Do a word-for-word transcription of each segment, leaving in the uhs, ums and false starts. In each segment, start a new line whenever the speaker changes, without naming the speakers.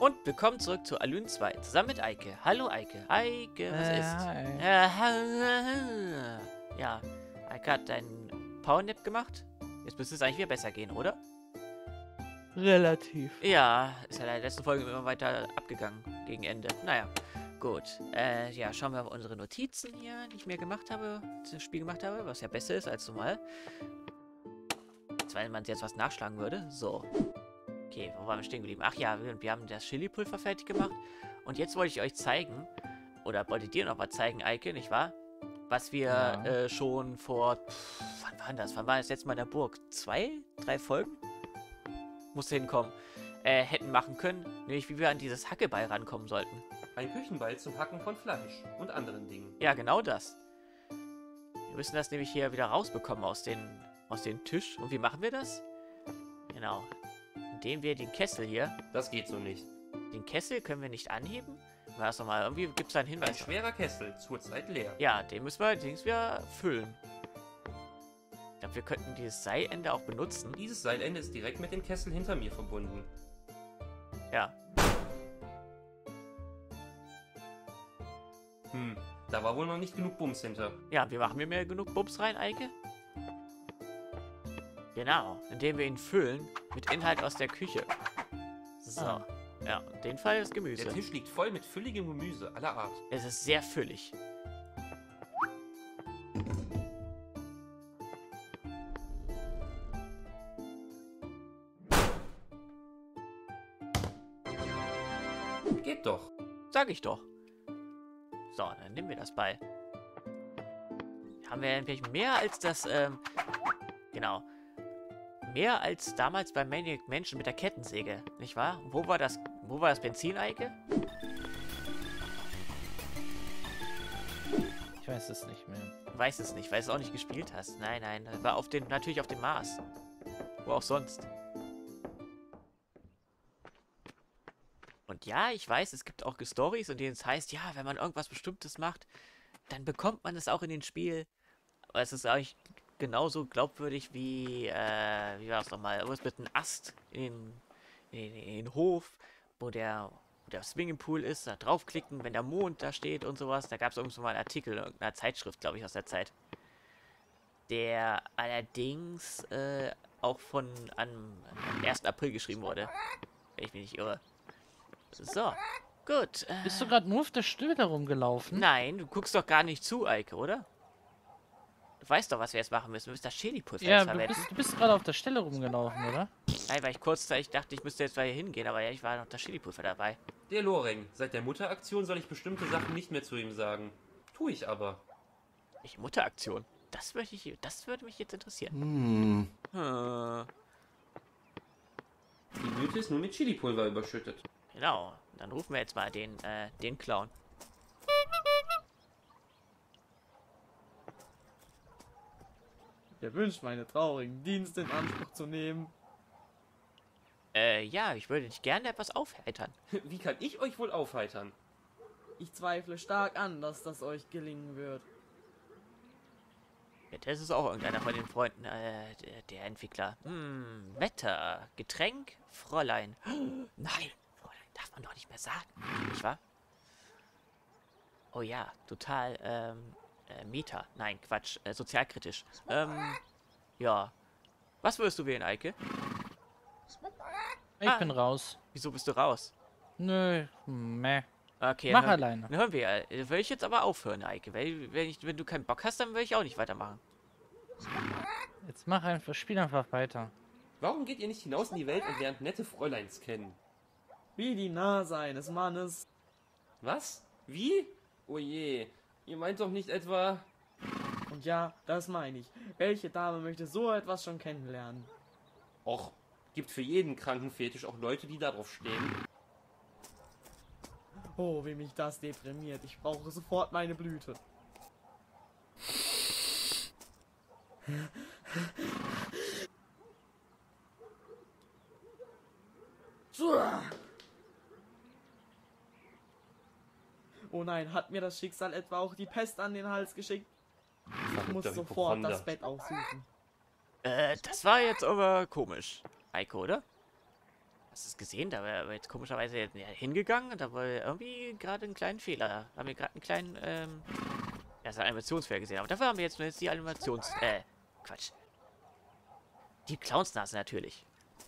Und willkommen zurück zu Alune zwei, zusammen mit Eike. Hallo Eike. Eike, was
Äh,
ist?
hi.
Äh, ja, Eike hat deinen Powernap gemacht. Jetzt müsste es eigentlich wieder besser gehen, oder?
Relativ.
Ja, ist ja in der letzten Folge immer weiter abgegangen gegen Ende. Naja, gut. Äh, ja, schauen wir mal unsere Notizen hier, die ich mir gemacht habe, das Spiel gemacht habe, was ja besser ist als normal. Als wenn man jetzt was nachschlagen würde. So. Okay, wo waren wir stehen geblieben? Ach ja, wir, wir haben das Chili-Pulver fertig gemacht. Und jetzt wollte ich euch zeigen, oder wollte dir noch mal zeigen, Eike, nicht wahr? Was wir
Ja.
äh, schon vor, pff, wann war das? Wann war das letzte Mal in der Burg? Zwei? Drei Folgen? Muss hinkommen. Äh, hätten machen können, nämlich wie wir an dieses Hackebeil rankommen sollten.
Ein Küchenbeil zum Hacken von Fleisch und anderen Dingen.
Ja, genau das. Wir müssen das nämlich hier wieder rausbekommen aus den, aus dem Tisch. Und wie machen wir das? Genau. Indem wir den Kessel hier,
Das geht so nicht.
den Kessel können wir nicht anheben. War das nochmal? Irgendwie gibt es da einen
Ein
Hinweis.
schwerer Kessel, zurzeit leer.
Ja, den müssen wir allerdings wieder füllen. Ich glaube, wir könnten dieses Seilende auch benutzen.
Dieses Seilende ist direkt mit dem Kessel hinter mir verbunden.
Ja.
Hm, da war wohl noch nicht genug Bums hinter.
Ja, wir machen hier mehr genug Bums rein, Eike. Genau, indem wir ihn füllen mit Inhalt aus der Küche. So.
Ah.
Ja, in dem Fall ist Gemüse.
Der Tisch liegt voll mit fülligem Gemüse aller Art.
Es ist sehr füllig.
Geht doch.
Sag ich doch. So, dann nehmen wir das Ball. Haben wir nämlich mehr als das, ähm, genau. Mehr als damals bei Maniac Mansion mit der Kettensäge, nicht wahr? Wo war das, wo war das Benzin, Eike?
Ich weiß es nicht mehr.
Du weißt es nicht, weil du es auch nicht gespielt hast. Nein, nein, das war auf den, natürlich auf dem Mars. Wo auch sonst. Und ja, ich weiß, es gibt auch Storys, in denen es heißt, ja, wenn man irgendwas Bestimmtes macht, dann bekommt man es auch in den Spiel. Aber es ist eigentlich genauso glaubwürdig wie, äh, wie war es nochmal? Irgendwas mit einem Ast in den, in den, in den Hof, wo der, wo der Swimmingpool ist, da draufklicken, wenn der Mond da steht und sowas. Da gab es irgendwann mal einen Artikel in irgendeiner Zeitschrift, glaube ich, aus der Zeit. Der allerdings äh, auch von am ersten April geschrieben wurde. Wenn ich mich nicht irre. So, gut. Äh,
Bist du gerade nur auf der Stelle rumgelaufen?
nein, du guckst doch gar nicht zu, Eike, oder? Du weißt doch, was wir jetzt machen müssen. Wir müssen das Chili-Pulver
Ja,
jetzt
du
verwenden.
bist, du bist gerade auf der Stelle rumgelaufen, oder?
Nein, weil ich kurzzeitig dachte, ich müsste jetzt mal hier hingehen, aber ja, ich war noch das Chili-Pulver dabei.
Der Loreng. Seit der Mutteraktion soll ich bestimmte Sachen nicht mehr zu ihm sagen. Tue ich aber.
Welche Mutteraktion? Das würde ich, das würde mich jetzt interessieren.
Hm.
Hm,
Die Blüte ist nur mit Chilipulver überschüttet.
genau. Dann rufen wir jetzt mal den, äh, den Clown.
Ihr wünscht meine traurigen Dienste in Anspruch zu nehmen.
Äh, ja, ich würde dich gerne etwas aufheitern.
Wie kann ich euch wohl aufheitern?
Ich zweifle stark an, dass das euch gelingen wird.
Ja, das ist auch irgendeiner von den Freunden, äh, der, der Entwickler. Hm, Wetter, Getränk, Fräulein. Nein, Fräulein darf man doch nicht mehr sagen, nicht wahr? Oh ja, total, ähm, äh, Meta. Nein, Quatsch, äh, sozialkritisch. Ähm, ja. Was würdest du wählen, Eike?
Ich
Ah.
bin raus.
Wieso bist du raus?
Nö, meh.
Okay,
Mach
dann hören,
alleine.
dann hören wir. Äh, will ich jetzt aber aufhören, Eike. Weil, wenn, ich, wenn du keinen Bock hast, dann will ich auch nicht weitermachen.
Jetzt mach einfach, spiel einfach weiter.
Warum geht ihr nicht hinaus in die Welt und lernt nette Fräuleins kennen?
Wie die Nase eines Mannes.
Was? Wie? Oh je. Ihr meint doch nicht etwa...
Und ja, das meine ich. Welche Dame möchte so etwas schon kennenlernen?
Och, gibt für jeden kranken Fetisch auch Leute, die darauf stehen.
Oh, wie mich das deprimiert. Ich brauche sofort meine Blüte. Oh nein, hat mir das Schicksal etwa auch die Pest an den Hals geschickt? Ich muss
Verrückter
sofort
Hypochonder.
das Bett aufsuchen.
Äh, das war jetzt aber komisch. Eike, oder? Hast du es gesehen? Da war jetzt komischerweise ja, hingegangen und da war irgendwie gerade einen kleinen Fehler. Haben wir gerade einen kleinen, ähm, ja, so einen Animationsfehler gesehen. Aber dafür haben wir jetzt nur jetzt die Animations, äh, Quatsch. Die Clownsnase natürlich.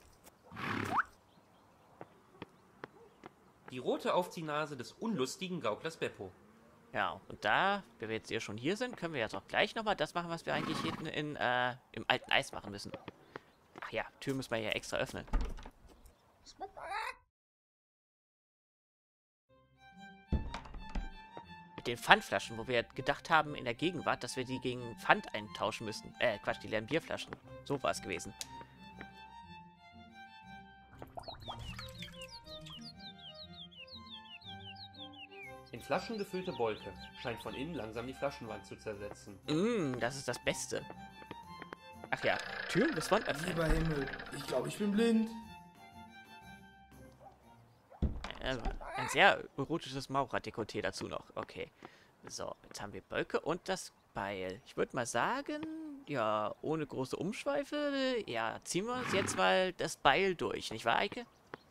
Die rote Aufziehnase des unlustigen Gauklers Beppo.
Ja, und da, wenn wir jetzt hier schon hier sind, können wir jetzt auch gleich nochmal das machen, was wir eigentlich hinten in, äh, im alten Eis machen müssen. Ach ja, Tür müssen wir hier extra öffnen. Mit den Pfandflaschen, wo wir gedacht haben in der Gegenwart, dass wir die gegen Pfand eintauschen müssten. Äh, Quatsch, die leeren Bierflaschen. So war es gewesen.
In Flaschen gefüllte Bolke scheint von innen langsam die Flaschenwand zu zersetzen.
Mm, das ist das Beste. Ach ja, Türen bis Wand öffnen.
Lieber Himmel, ich glaube, ich bin blind.
Äh, ein sehr erotisches Maurer-Dekolleté dazu noch. Okay. So, jetzt haben wir Bölke und das Beil. Ich würde mal sagen, ja, ohne große Umschweife, ja, ziehen wir uns jetzt mal das Beil durch. Nicht wahr, Eike?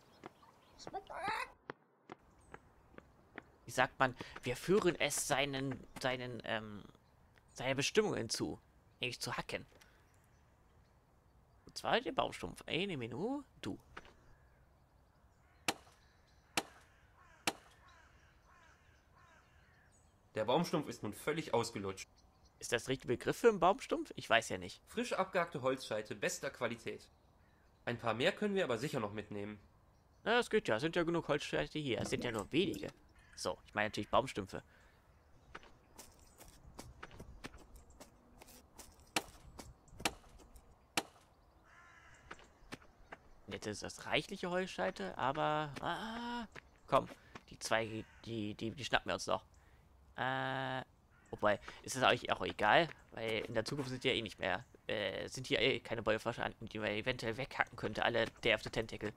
Wie sagt man? Wir führen es seinen, seinen, ähm, seiner Bestimmung hinzu. Nämlich zu hacken. Und zwar den Baumstumpf. Eine Minute, du.
Der Baumstumpf ist nun völlig ausgelutscht.
Ist das der richtige Begriff für einen Baumstumpf? Ich weiß ja nicht.
Frisch abgehackte Holzscheite bester Qualität. Ein paar mehr können wir aber sicher noch mitnehmen.
Na, das geht ja. Es sind ja genug Holzscheite hier. Es sind ja nur wenige. So, ich meine natürlich Baumstümpfe. Jetzt ist das reichliche Holzscheite, aber... Ah, komm, die zwei, die, die, die schnappen wir uns noch. Äh, wobei, ist es euch auch egal, weil in der Zukunft sind die ja eh nicht mehr... Äh, sind hier eh keine Bäume vorhanden, die man eventuell weghacken könnte. Alle Day of the Tentacle.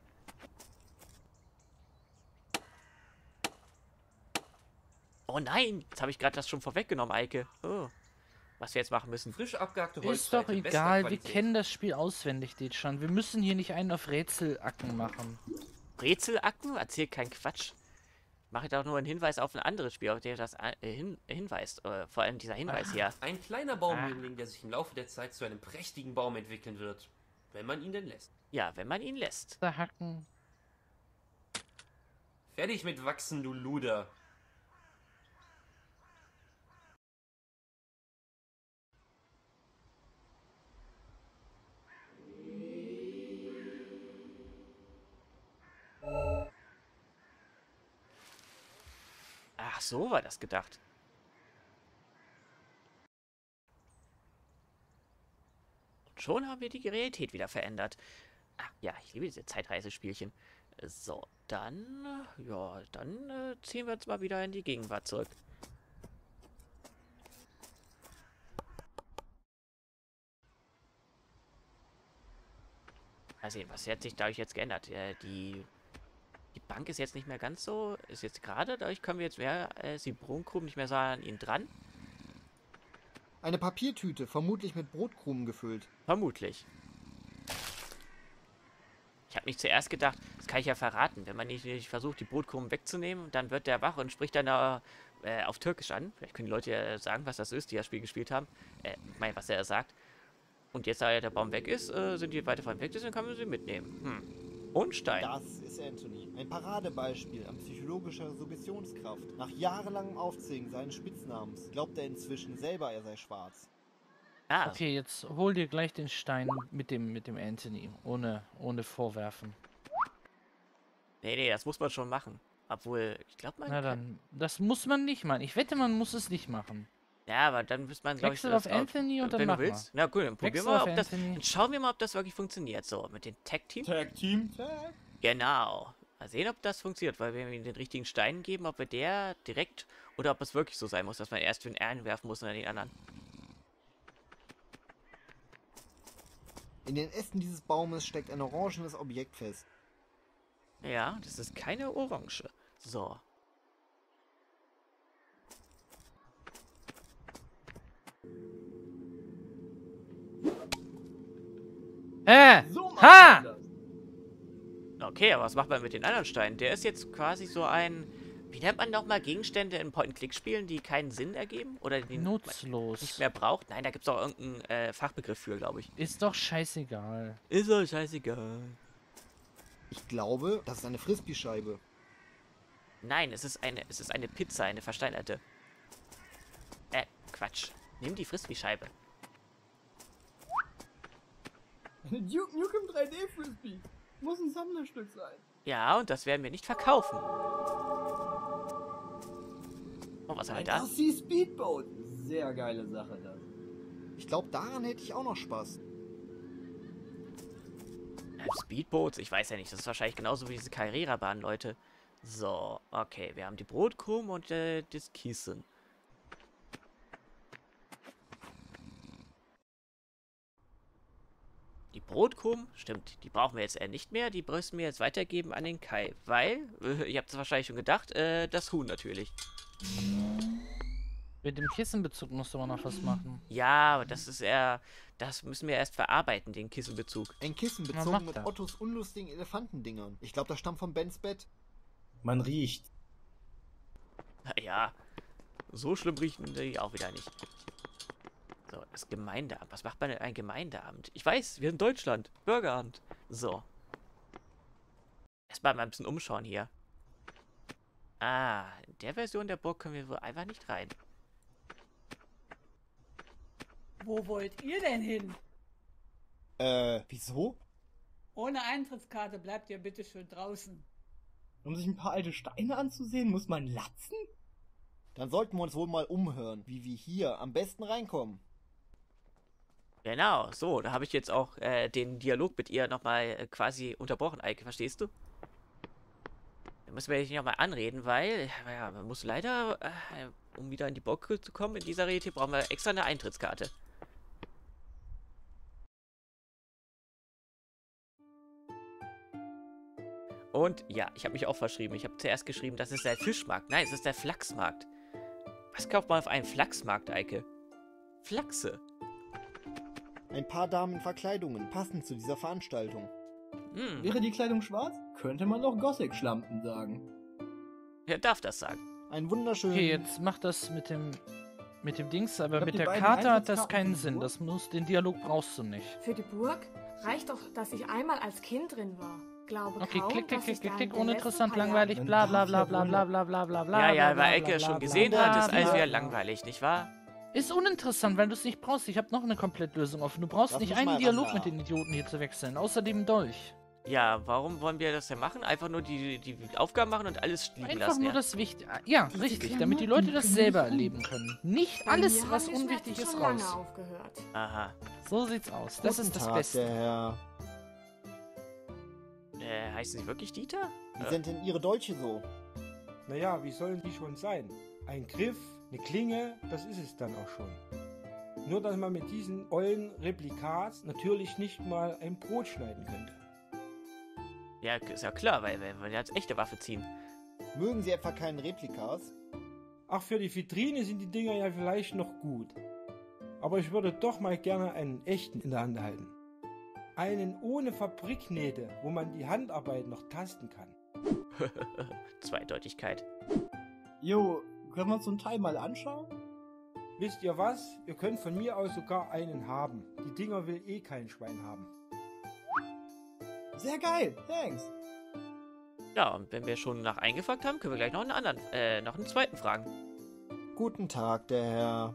Oh nein, jetzt habe ich gerade das schon vorweggenommen, Eike. Oh, was wir jetzt machen müssen.
Frisch abgehackte
Ist doch
Holzscheite bester
egal, wir
Qualität.
kennen das Spiel auswendig, den schon. Wir müssen hier nicht einen auf Rätselacken machen.
Rätselacken? Erzähl keinen Quatsch. Mache doch nur einen Hinweis auf ein anderes Spiel, auf der das äh, hin, hinweist. Äh, vor allem dieser Hinweis
Ah.
hier.
Ein kleiner Baumjüngling, der sich im Laufe der Zeit zu einem prächtigen Baum entwickeln wird. Wenn man ihn denn lässt.
Ja, wenn man ihn lässt.
Da hacken.
Fertig mit Wachsen, du Luder.
Ach, so war das gedacht. Und schon haben wir die Realität wieder verändert. Ach ja, ich liebe diese Zeitreisespielchen. So, dann, ja, dann äh, ziehen wir uns mal wieder in die Gegenwart zurück. Mal sehen, was hat sich dadurch jetzt geändert? Äh, die, die Bank ist jetzt nicht mehr ganz so, ist jetzt gerade, dadurch können wir jetzt mehr, äh, ist die Brotkrumen nicht mehr so an ihn dran.
Eine Papiertüte, vermutlich mit Brotkrumen gefüllt.
Vermutlich. Ich habe nicht zuerst gedacht, das kann ich ja verraten, wenn man nicht, nicht versucht, die Brotkrumen wegzunehmen, dann wird der wach und spricht dann äh, auf Türkisch an. Vielleicht können die Leute ja sagen, was das ist, die das Spiel gespielt haben. Äh, ich meine, was er sagt. Und jetzt, da der Baum weg ist, äh, sind die weiter von weg, deswegen kann man sie mitnehmen. Hm. Und Stein.
Das ist Anthony. Ein Paradebeispiel an psychologischer Suggestionskraft. Nach jahrelangem Aufzählen seines Spitznamens glaubt er inzwischen selber, er sei schwarz.
Ah,
Okay, jetzt hol dir gleich den Stein mit dem mit dem Anthony. Ohne, ohne Vorwerfen.
nee, nee, das muss man schon machen. Obwohl, ich glaube, man
Na
kann-
dann, das muss man nicht machen. Ich wette, man muss es nicht machen.
Ja, aber dann müsste man, glaube ich,
Wechsel
das
auf
auch-
Anthony und dann
wenn du
mach mal.
willst. Na gut, dann probieren
Wechsel
wir mal,
auf
ob das...
Anthony.
Dann schauen wir mal, ob das wirklich funktioniert. So, mit dem Tag-Team.
Tag Team.
Genau. Mal sehen, ob das funktioniert, weil wenn wir ihm den richtigen Stein geben, ob wir der direkt oder ob es wirklich so sein muss, dass man erst den einen werfen muss und dann den anderen.
In den Ästen dieses Baumes steckt ein orangenes Objekt fest.
Ja, das ist keine Orange. So.
Hä?
So macht
Ha!
man das.
Na, Okay, aber was macht man mit den anderen Steinen? Der ist jetzt quasi so ein... Wie nennt man nochmal Gegenstände in Point-and-Click-Spielen, die keinen Sinn ergeben? Oder die man nicht
Nutzlos.
mehr braucht? Nein, da gibt es auch irgendeinen äh, Fachbegriff für, glaube ich.
Ist doch scheißegal.
Ist doch scheißegal.
Ich glaube, das ist eine Frisbee-Scheibe.
Nein, es ist eine, es ist eine Pizza, eine versteinerte. Äh, Quatsch. Nimm die Frisbee-Scheibe.
Eine Duke Nukem drei D Frisbee. Muss ein Sammlerstück sein.
Ja, und das werden wir nicht verkaufen. Oh, was haben wir
Ein
da?
R C Speedboat. Sehr geile Sache das.
Ich glaube, daran hätte ich auch noch Spaß.
Ähm, Speedboats? Ich weiß ja nicht. Das ist wahrscheinlich genauso wie diese Carrera-Bahn, Leute. So, okay. Wir haben die Brotkrumen und äh, das Kissen. Die Brotkrumen, stimmt, die brauchen wir jetzt eher nicht mehr. Die müssen wir jetzt weitergeben an den Kai. Weil, äh, ihr habt es wahrscheinlich schon gedacht, äh, das Huhn natürlich.
Mit dem Kissenbezug musst du aber noch was machen.
Ja, aber das ist eher... Das müssen wir erst verarbeiten, den Kissenbezug.
Ein Kissen
Was
bezogen
macht
mit
er?
Ottos unlustigen Elefantendingern. Ich glaube, das stammt von Bens Bett.
Man riecht.
Ja, so schlimm riechen die auch wieder nicht. So, das Gemeindeamt. Was macht man denn ein Gemeindeamt? Ich weiß, wir sind Deutschland. Bürgeramt. So. Erstmal mal ein bisschen umschauen hier. Ah, in der Version der Burg können wir wohl einfach nicht rein.
Wo wollt ihr denn hin?
Äh, wieso?
Ohne Eintrittskarte bleibt ihr bitte schön draußen.
Um sich ein paar alte Steine anzusehen, muss man latzen?
Dann sollten wir uns wohl mal umhören, wie wir hier am besten reinkommen.
Genau, so, da habe ich jetzt auch äh, den Dialog mit ihr nochmal äh, quasi unterbrochen, Eike, verstehst du? Da müssen wir dich nochmal anreden, weil, ja, man muss leider, äh, um wieder in die Burg zu kommen, in dieser Rede hier brauchen wir extra eine Eintrittskarte. Und ja, ich habe mich auch verschrieben. Ich habe zuerst geschrieben, das ist der Fischmarkt. Nein, es ist der Flachsmarkt. Was kauft man auf einem Flachsmarkt, Eike? Flachse.
Ein paar Damen in Verkleidungen, passend zu dieser Veranstaltung.
Hm,
Wäre die Kleidung schwarz, könnte man auch Gothic-Schlampen sagen.
wer darf das sagen?
Ein wunderschönen...
Okay, jetzt mach das mit dem mit dem Dings, aber
hab
mit
die
der
beiden
Karte hat das
Eintrittskarten
keinen
für die
Sinn.
Burg.
Das muss, den Dialog brauchst du nicht.
Für die Burg reicht doch, dass ich einmal als Kind drin war. Glaube
Okay,
kaum,
klick, klick,
dass
klick,
ich
klick,
da
klick,
in den
uninteressant,
letzten paar
langweilig,
Jahren-
bla bla
Dann
bla
darf
bla
ja
bla
wohl-
bla bla bla bla.
Ja, ja,
bla,
weil
bla,
Ecke
bla,
schon
bla,
gesehen
bla,
hat, ist alles
bla,
wieder
bla.
langweilig, nicht wahr?
Ist uninteressant, weil du es nicht brauchst. Ich habe noch eine Komplettlösung offen. Du brauchst
Lass
nicht
mich
einen
mal
Dialog
ran,
mit
ja.
den Idioten hier zu wechseln. Außerdem Dolch.
Ja, warum wollen wir das denn machen? Einfach nur die, die Aufgaben machen und alles liegen
Einfach
lassen,
nur
ja?
das Wichtige. Ja,
Diese
richtig, damit die Leute das
Klamotten
selber
können mich
erleben können. Nicht
Bei
alles,
mir
was
haben die
unwichtig
Schmerzen
ist,
schon lange
raus.
aufgehört.
Aha.
So sieht's aus. Das
Guten
ist das
Tag,
Beste.
der Herr.
Äh, heißen Sie wirklich Dieter?
Wie
Äh,
sind denn Ihre Dolche so?
Naja, wie sollen die schon sein? Ein Griff, eine Klinge, das ist es dann auch schon. Nur, dass man mit diesen ollen Replikats natürlich nicht mal ein Brot schneiden könnte.
ja, ist ja klar, weil wir wollen ja als echte Waffe ziehen.
Mögen Sie etwa keinen Replikas?
Ach, für die Vitrine sind die Dinger ja vielleicht noch gut. Aber ich würde doch mal gerne einen echten in der Hand halten. Einen ohne Fabriknähte, wo man die Handarbeit noch tasten kann.
Zweideutigkeit.
Jo, können wir uns so ein Teil mal anschauen?
Wisst ihr was? Ihr könnt von mir aus sogar einen haben. Die Dinger will eh kein Schwein haben.
Sehr geil, thanks.
Ja, und wenn wir schon nach eingefragt haben, können wir gleich noch einen anderen, äh, noch einen zweiten fragen.
Guten Tag, der Herr.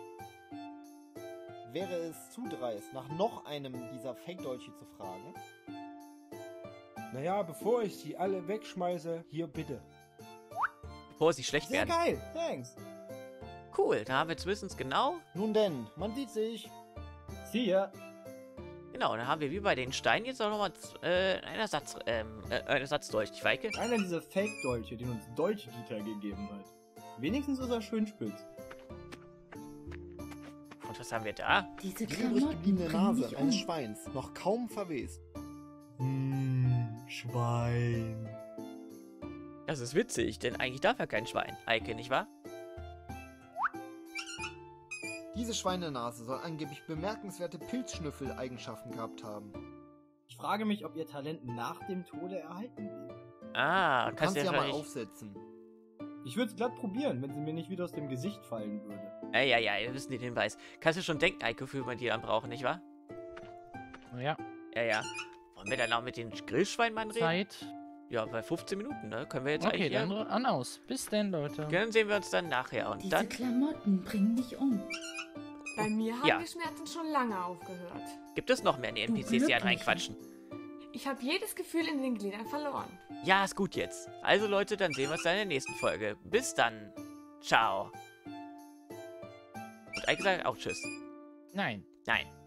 Wäre es zu dreist, nach noch einem dieser Fake-Dolche zu fragen?
Naja, bevor ich sie alle wegschmeiße, hier bitte.
Bevor sie schlecht
Sehr
werden.
geil, thanks.
Cool, da haben wir zumindest genau.
Nun denn, man sieht sich.
See ya.
Genau, dann haben wir wie bei den Steinen jetzt auch nochmal äh, einen Ersatz, ähm, äh, einen Ersatzdolch, die Weike.
Einer dieser Fake-Dolche, den uns Dolch-Dieter gegeben hat. Wenigstens ist er schön spitz.
Und was haben wir da?
Diese
Die übrig gebliebene
bringen mich
Nase
um.
eines Schweins, noch kaum verwest.
Hm, Schwein.
Das ist witzig, denn eigentlich darf er kein Schwein. Eike, nicht wahr?
Diese Schweinenase soll angeblich bemerkenswerte Pilzschnüffel-Eigenschaften gehabt haben.
Ich frage mich, ob ihr Talent nach dem Tode erhalten wäre.
Ah,
Du
kannst
kannst
du ja
ja mal
wahrscheinlich...
aufsetzen.
Ich würde es glatt probieren, wenn sie mir nicht wieder aus dem Gesicht fallen würde.
Ja, ja, ja, wir wissen den Hinweis. Kannst du schon denken, Eiko, wofür man die dann brauchen, nicht wahr?
Ja,
Ja, ja. Wollen wir dann auch mit den Grillschweinmann reden?
Zeit.
Ja, bei fünfzehn Minuten, ne? Können wir jetzt
Okay,
eigentlich...
dann
hier-
an aus. Bis denn, Leute.
Dann sehen wir uns dann nachher. Und
Diese
dann...
Klamotten bringen dich um.
Bei mir haben
Ja.
die Schmerzen schon lange aufgehört.
Gibt es noch mehr in die N P Cs, die
Glücklicher.
reinquatschen?
Ich habe jedes Gefühl in den Gliedern verloren.
Ja, ist gut jetzt. Also Leute, dann sehen wir uns dann in der nächsten Folge. Bis dann. Ciao. Und Eike sagt auch Tschüss.
Nein.
Nein.